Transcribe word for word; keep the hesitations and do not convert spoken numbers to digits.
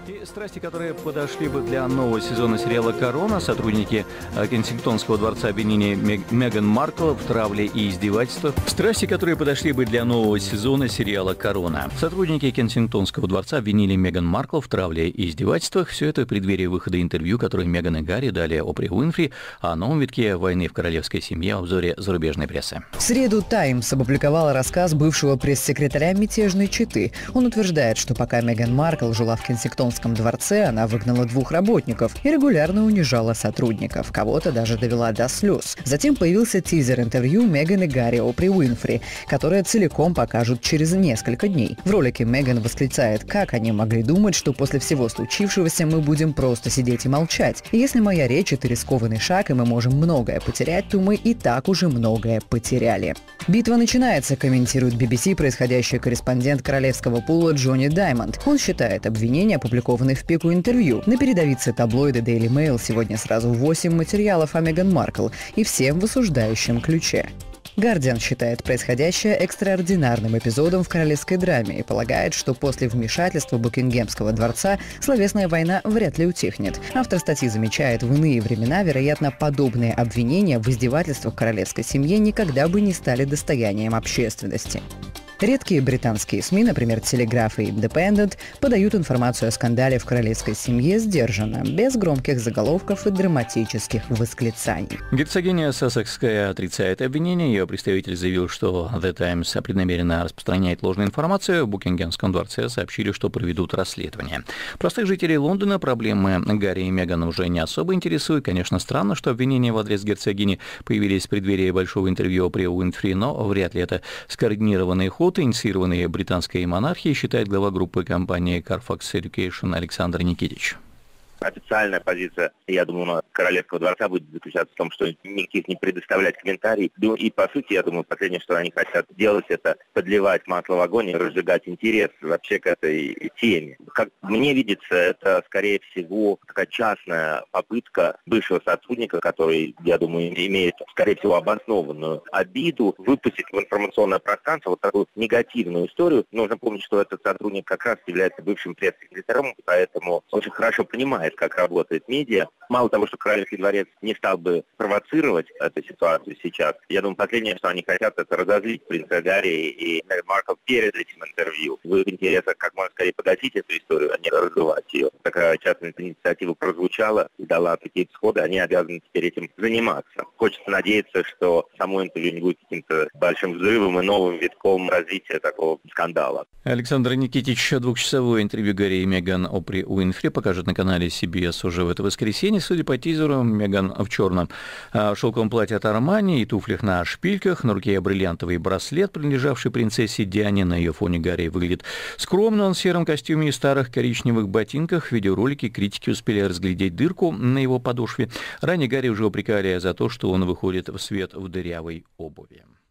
И страсти, которые подошли бы для нового сезона сериала «Корона», сотрудники Кенсингтонского дворца обвинили Мег... Меган Маркл в травле и издевательствах. Страсти, которые подошли бы для нового сезона сериала «Корона». Сотрудники Кенсингтонского дворца обвинили Меган Маркл в травле и издевательствах. Все это в преддверии выхода интервью, которое Меган и Гарри дали Опре Уинфри о новом витке войны в королевской семье в обзоре зарубежной прессы. В среду «Таймс» опубликовала рассказ бывшего пресс-секретаря мятежной четы. Он утверждает, что пока Меган Маркл жила в Кенсингтонском дворце, она выгнала двух работников и регулярно унижала сотрудников, кого-то даже довела до слез. Затем появился тизер интервью Меган и Гарри Опре Уинфри, которое целиком покажут через несколько дней. В ролике Меган восклицает, как они могли думать, что после всего случившегося мы будем просто сидеть и молчать. И если моя речь — это рискованный шаг, и мы можем многое потерять, то мы и так уже многое потеряли. Битва начинается, комментирует би би си происходящий корреспондент королевского пула Джонни Даймонд. Он считает обвинения, опубликованные в пику интервью. На передовице таблоида Daily Mail сегодня сразу восемь материалов о Меган Маркл, и всем в осуждающем ключе. Гардиан считает происходящее экстраординарным эпизодом в королевской драме и полагает, что после вмешательства Букингемского дворца словесная война вряд ли утихнет. Автор статьи замечает, в иные времена, вероятно, подобные обвинения в издевательствах в королевской семье никогда бы не стали достоянием общественности. Редкие британские СМИ, например, «Телеграф» и «Индепендент», подают информацию о скандале в королевской семье сдержанно, без громких заголовков и драматических восклицаний. Герцогиня Сассекская отрицает обвинение. Ее представитель заявил, что The Times преднамеренно распространяет ложную информацию. В Букингемском дворце сообщили, что проведут расследование. Простых жителей Лондона проблемы Гарри и Меган уже не особо интересуют. Конечно, странно, что обвинения в адрес герцогини появились в преддверии большого интервью Опре Уинфри, но вряд ли это скоординированный ход, инициированные британской монархией, считает глава группы компании Carfax Education Александр Никитич. Официальная позиция, я думаю, королевского дворца будет заключаться в том, что никаких не предоставлять комментариев. И, по сути, я думаю, последнее, что они хотят делать, это подливать масло в огонь и разжигать интерес вообще к этой теме. Как мне видится, это, скорее всего, такая частная попытка бывшего сотрудника, который, я думаю, имеет, скорее всего, обоснованную обиду, выпустить в информационное пространство вот такую негативную историю. Нужно помнить, что этот сотрудник как раз является бывшим пресс-секретарем, поэтому очень хорошо понимает, как работает медиа. Мало того, что Королевский дворец не стал бы провоцировать эту ситуацию сейчас, я думаю, последнее, что они хотят, это разозлить принца Гарри и Меган Маркл перед этим интервью. В их интересах как можно скорее погасить эту историю, а не раздувать ее. Такая частная инициатива прозвучала и дала такие исходы, они обязаны теперь этим заниматься. Хочется надеяться, что само интервью не будет каким-то большим взрывом и новым витком развития такого скандала. Александр Никитич двухчасовое интервью Гарри и Меган Опре Уинфри покажет на канале си би эс уже в это воскресенье. Судя по тизеру, Меган в черном шелковом платье от Армани и туфлях на шпильках, на руке бриллиантовый браслет, принадлежавший принцессе Диане. На ее фоне Гарри выглядит скромно, он в сером костюме и старых коричневых ботинках. В видеоролике критики успели разглядеть дырку на его подошве. Ранее Гарри уже упрекали за то, что он выходит в свет в дырявой обуви.